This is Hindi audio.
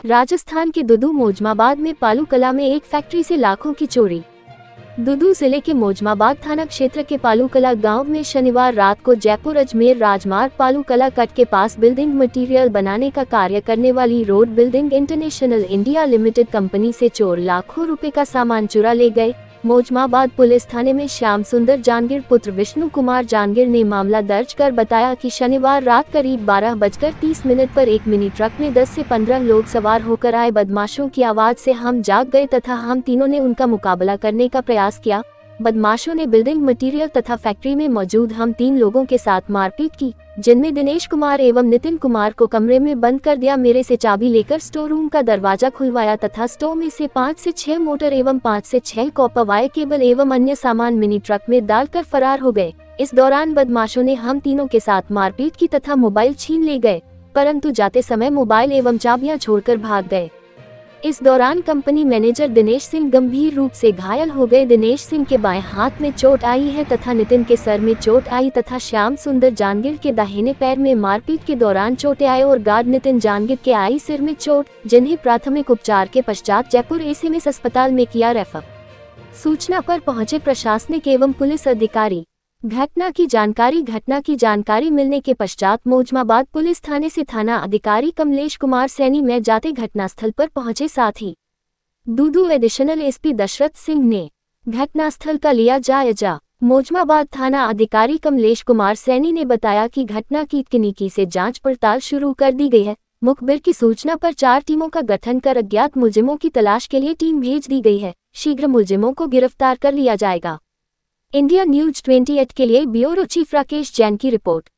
राजस्थान के दुदू मोजमाबाद में पालू कला में एक फैक्ट्री से लाखों की चोरी। दुदू जिले के मोजमाबाद थाना क्षेत्र के पालू कला गांव में शनिवार रात को जयपुर अजमेर राजमार्ग पालू कला कट के पास बिल्डिंग मटेरियल बनाने का कार्य करने वाली road building international India limited company से चोर लाखों रुपए का सामान चुरा ले गए। मोजमाबाद पुलिस थाने में श्याम सुंदर जानगीर पुत्र विष्णु कुमार जानगीर ने मामला दर्ज कर बताया कि शनिवार रात करीब 12:30 पर एक मिनी ट्रक में 10 से 15 लोग सवार होकर आए बदमाशों की आवाज से हम जाग गए तथा हम तीनों ने उनका मुकाबला करने का प्रयास किया। बदमाशों ने बिल्डिंग मटेरियल तथा फैक्ट्री में मौजूद हम 3 लोगों के साथ मारपीट की, जिनमें दिनेश कुमार एवं नितिन कुमार को कमरे में बंद कर दिया। मेरे से चाबी लेकर स्टोर रूम का दरवाजा खुलवाया तथा स्टोर में से 5 से 6 मोटर एवं 5 से 6 कॉपर वायर केबल एवं अन्य सामान मिनी ट्रक में डालकर फरार हो गए। इस दौरान बदमाशों ने हम तीनों के साथ मारपीट की तथा मोबाइल छीन ले गए, परंतु जाते समय मोबाइल एवं चाबियां छोड़कर भाग गए। इस दौरान कंपनी मैनेजर दिनेश सिंह गंभीर रूप से घायल हो गए। दिनेश सिंह के बाएं हाथ में चोट आई है तथा नितिन के सर में चोट आई तथा श्याम सुंदर जानगीर के दाहिने पैर में मारपीट के दौरान चोटें आई और गार्ड नितिन जानगीर के आई सिर में चोट, जिन्हें प्राथमिक उपचार के पश्चात जयपुर एसएमएस अस्पताल में किया रेफर। सूचना पर पहुंचे प्रशासनिक एवं पुलिस अधिकारी। घटना की जानकारी मिलने के पश्चात मोजमाबाद पुलिस थाने से थाना अधिकारी कमलेश कुमार सैनी में जाते घटनास्थल पर पहुंचे। साथ ही दुदू एडिशनल एसपी दशरथ सिंह ने घटनास्थल का लिया जायजा। मोजमाबाद थाना अधिकारी कमलेश कुमार सैनी ने बताया कि घटना की तकनीकी से जांच पड़ताल शुरू कर दी गई है। मुखबिर की सूचना पर 4 टीमों का गठन कर अज्ञात मुलजिमों की तलाश के लिए टीम भेज दी गई है। शीघ्र मुलजिमों को गिरफ्तार कर लिया जाएगा। इंडिया न्यूज 28 के लिए ब्यूरो चीफ राकेश जैन की रिपोर्ट।